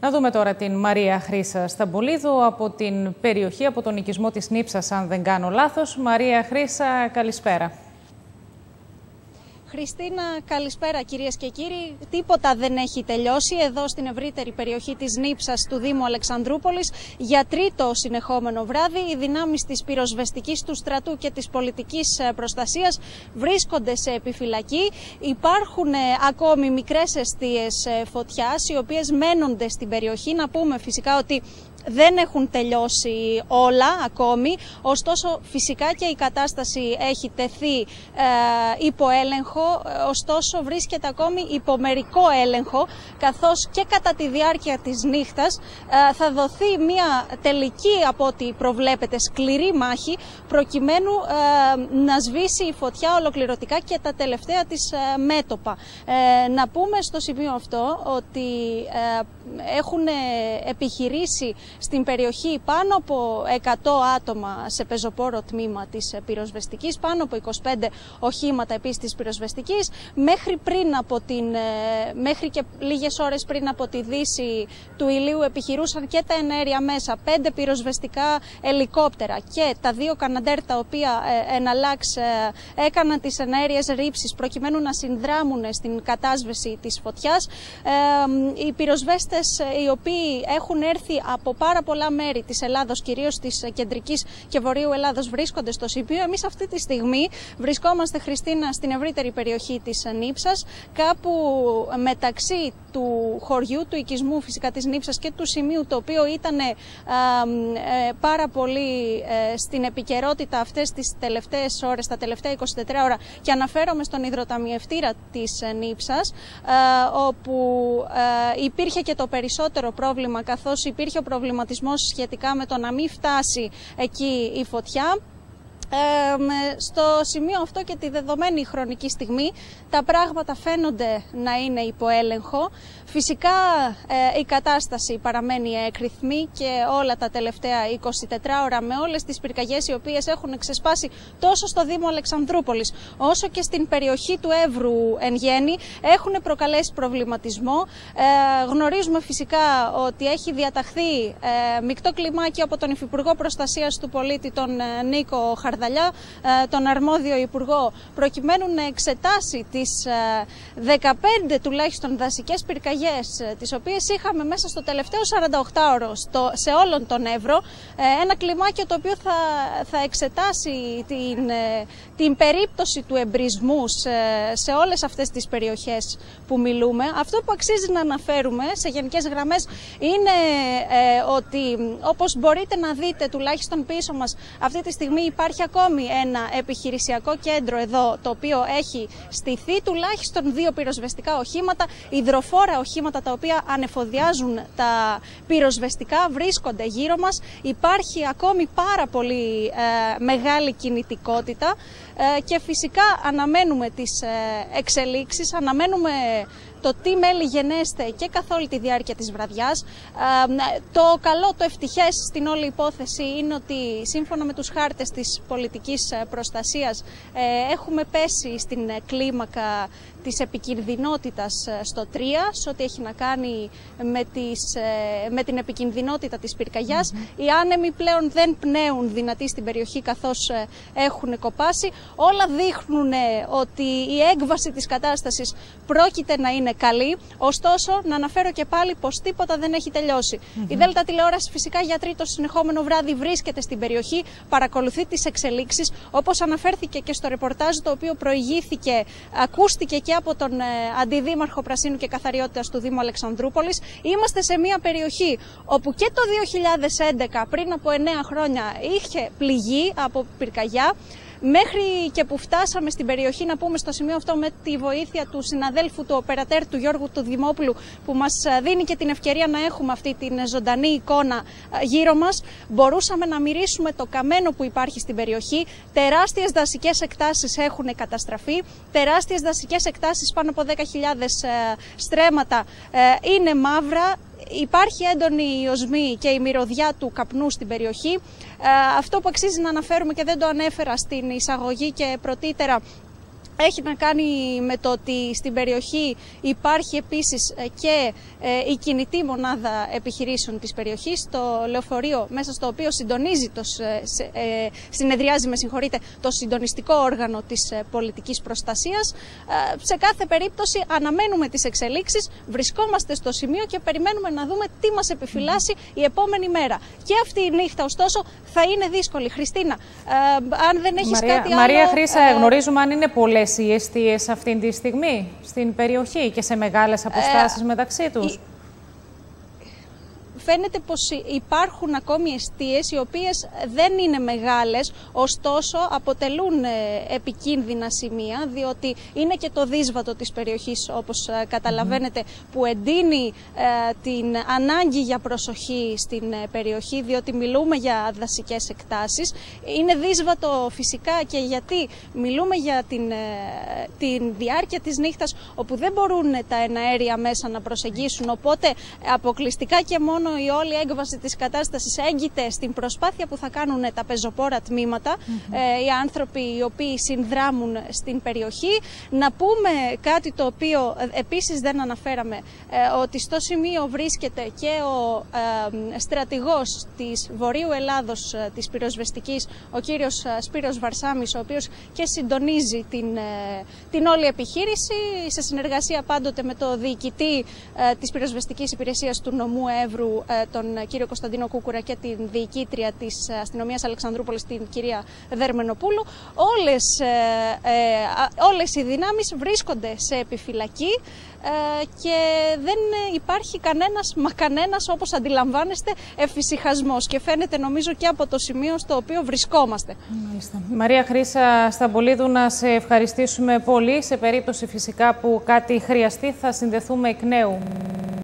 Να δούμε τώρα την Μαρία Χρύσα Σταμπολίδου από την περιοχή, από τον οικισμό της Νίψας, αν δεν κάνω λάθος. Μαρία Χρύσα, καλησπέρα. Χριστίνα, καλησπέρα κυρίες και κύριοι. Τίποτα δεν έχει τελειώσει εδώ στην ευρύτερη περιοχή της Νίψας του Δήμου Αλεξανδρούπολης. Για τρίτο συνεχόμενο βράδυ, οι δυνάμεις της πυροσβεστικής, του στρατού και της πολιτικής προστασίας βρίσκονται σε επιφυλακή. Υπάρχουν ακόμη μικρές εστίες φωτιάς, οι οποίες μένονται στην περιοχή. Να πούμε φυσικά ότι δεν έχουν τελειώσει όλα ακόμη, ωστόσο φυσικά και η κατάσταση έχει τεθεί υπό έλεγχο, ωστόσο βρίσκεται ακόμη υπό μερικό έλεγχο, καθώς και κατά τη διάρκεια της νύχτας θα δοθεί μια τελική, από ό,τι προβλέπεται, σκληρή μάχη, προκειμένου να σβήσει η φωτιά ολοκληρωτικά και τα τελευταία της μέτωπα. Να πούμε στο σημείο αυτό ότι έχουν επιχειρήσει στην περιοχή πάνω από 100 άτομα σε πεζοπόρο τμήμα της πυροσβεστικής, πάνω από 25 οχήματα επίσης της πυροσβεστικής. Μέχρι και λίγες ώρες πριν από τη δύση του ηλίου επιχειρούσαν και τα εναέρια μέσα, 5 πυροσβεστικά ελικόπτερα και τα 2 Καναντέρ, τα οποία εναλλάξ έκαναν τις εναέριες ρήψεις προκειμένου να συνδράμουν στην κατάσβεση της φωτιάς. Οι πυροσβέστες, οι οποίοι έχουν έρθει από πάρα πολλά μέρη της Ελλάδος, κυρίως της κεντρικής και βορείου Ελλάδος, βρίσκονται στο σημείο. Εμείς αυτή τη στιγμή βρισκόμαστε, Χριστίνα, στην ευρύτερη περιοχή της Νίψας, κάπου μεταξύ του χωριού, του οικισμού φυσικά της Νίψας και του σημείου, το οποίο ήταν πάρα πολύ στην επικαιρότητα αυτές τις τελευταίες ώρες, τα τελευταία 24 ώρα, και αναφέρομαι στον υδροταμιευτήρα της Νίψας, όπου υπήρχε και το περισσότερο πρόβλημα, καθώς υπήρχε ο προβληματισμός σχετικά με το να μην φτάσει εκεί η φωτιά. Στο σημείο αυτό και τη δεδομένη χρονική στιγμή τα πράγματα φαίνονται να είναι υπό έλεγχο. Φυσικά η κατάσταση παραμένει έκρηθμη και όλα τα τελευταία 24 ώρα, με όλες τις πυρκαγιές οι οποίες έχουν ξεσπάσει τόσο στο Δήμο Αλεξανδρούπολης όσο και στην περιοχή του Εύρου εν γέννη, έχουν προκαλέσει προβληματισμό. Γνωρίζουμε φυσικά ότι έχει διαταχθεί μεικτό κλιμάκιο από τον Υφυπουργό Προστασίας του Πολίτη, τον Νίκο Χαρδαλιά, τον αρμόδιο υπουργό, προκειμένου να εξετάσει τις 15 τουλάχιστον δασικές πυρκαγιές, τις οποίες είχαμε μέσα στο τελευταίο 48ωρο σε όλον τον Εύρο. Ένα κλιμάκιο το οποίο θα εξετάσει την περίπτωση του εμπρισμού σε όλες αυτές τις περιοχές που μιλούμε. Αυτό που αξίζει να αναφέρουμε σε γενικές γραμμές είναι ότι, όπως μπορείτε να δείτε τουλάχιστον πίσω μας, αυτή τη στιγμή υπάρχει ακόμη ένα επιχειρησιακό κέντρο εδώ, το οποίο έχει στηθεί, τουλάχιστον 2 πυροσβεστικά οχήματα, υδροφόρα οχήματα τα οποία ανεφοδιάζουν τα πυροσβεστικά, βρίσκονται γύρω μας. Υπάρχει ακόμη πάρα πολύ μεγάλη κινητικότητα και φυσικά αναμένουμε τις εξελίξεις, αναμένουμε το τι μέλη γενέστε και καθ' όλη τη διάρκεια της βραδιάς. Το καλό, το ευτυχές στην όλη υπόθεση είναι ότι σύμφωνα με τους χάρτες της πολιτικής προστασίας έχουμε πέσει στην κλίμακα της επικινδυνότητας στο 3, σε ό,τι έχει να κάνει με την επικινδυνότητα της πυρκαγιάς. Οι άνεμοι πλέον δεν πνέουν δυνατοί στην περιοχή, καθώς έχουν κοπάσει. Όλα δείχνουν ότι η έκβαση της κατάστασης πρόκειται να είναι καλή. Ωστόσο, να αναφέρω και πάλι πως τίποτα δεν έχει τελειώσει. Η Δέλτα Τηλεόραση φυσικά για τρίτο συνεχόμενο βράδυ βρίσκεται στην περιοχή, παρακολουθεί τις εξελίξεις. Όπως αναφέρθηκε και στο ρεπορτάζ το οποίο προηγήθηκε, ακούστηκε και από τον Αντιδήμαρχο Πρασίνου και Καθαριότητας του Δήμου Αλεξανδρούπολης. Είμαστε σε μια περιοχή όπου και το 2011, πριν από 9 χρόνια, είχε πληγεί από πυρκαγιά. Μέχρι και που φτάσαμε στην περιοχή, να πούμε στο σημείο αυτό, με τη βοήθεια του συναδέλφου του οπερατέρ του Γιώργου του Δημόπουλου, που μας δίνει και την ευκαιρία να έχουμε αυτή την ζωντανή εικόνα γύρω μας, μπορούσαμε να μυρίσουμε το καμένο που υπάρχει στην περιοχή. Τεράστιες δασικές εκτάσεις έχουν καταστραφεί, τεράστιες δασικές εκτάσεις, πάνω από 10.000 στρέμματα είναι μαύρα. Υπάρχει έντονη οσμή και η μυρωδιά του καπνού στην περιοχή. Αυτό που αξίζει να αναφέρουμε και δεν το ανέφερα στην εισαγωγή και πρωτήτερα έχει να κάνει με το ότι στην περιοχή υπάρχει επίσης και η κινητή μονάδα επιχειρήσεων της περιοχής, το λεωφορείο μέσα στο οποίο συνεδριάζει το συντονιστικό όργανο της πολιτικής προστασίας. Σε κάθε περίπτωση αναμένουμε τις εξελίξεις, βρισκόμαστε στο σημείο και περιμένουμε να δούμε τι μας επιφυλάσσει η επόμενη μέρα. Και αυτή η νύχτα ωστόσο θα είναι δύσκολη. Χριστίνα, αν δεν έχεις κάτι άλλο... Μαρία Χρύσα, γνωρίζουμε αν είναι πολλές οι εστίες αυτή τη στιγμή στην περιοχή και σε μεγάλες αποστάσεις μεταξύ τους? Φαίνεται πως υπάρχουν ακόμη εστίες οι οποίες δεν είναι μεγάλες, ωστόσο αποτελούν επικίνδυνα σημεία, διότι είναι και το δύσβατο της περιοχής, όπως καταλαβαίνετε, που εντείνει την ανάγκη για προσοχή στην περιοχή, διότι μιλούμε για δασικές εκτάσεις. Είναι δύσβατο φυσικά και γιατί μιλούμε για την διάρκεια της νύχτας, όπου δεν μπορούν τα εναέρια μέσα να προσεγγίσουν, οπότε αποκλειστικά και μόνο η όλη έκβαση της κατάστασης έγκυται στην προσπάθεια που θα κάνουν τα πεζοπόρα τμήματα, οι άνθρωποι οι οποίοι συνδράμουν στην περιοχή. Να πούμε κάτι το οποίο επίσης δεν αναφέραμε, ότι στο σημείο βρίσκεται και ο στρατηγός της Βορείου Ελλάδος της πυροσβεστικής, ο κύριος Σπύρος Βαρσάμης, ο οποίος και συντονίζει την όλη επιχείρηση σε συνεργασία πάντοτε με το διοικητή της πυροσβεστικής υπηρεσίας του νομού Εύρου, τον κύριο Κωνσταντίνο Κούκουρα, και την διοικήτρια της αστυνομίας Αλεξανδρούπολης, την κυρία Δερμενοπούλου. Όλες οι δυνάμεις βρίσκονται σε επιφυλακή και δεν υπάρχει κανένας, όπως αντιλαμβάνεστε, εφησυχασμός, και φαίνεται νομίζω και από το σημείο στο οποίο βρισκόμαστε. Μάλιστα. Μαρία Χρύσα Σταμπολίδου, να σε ευχαριστήσουμε πολύ. Σε περίπτωση φυσικά που κάτι χρειαστεί θα συνδεθούμε εκ νέου.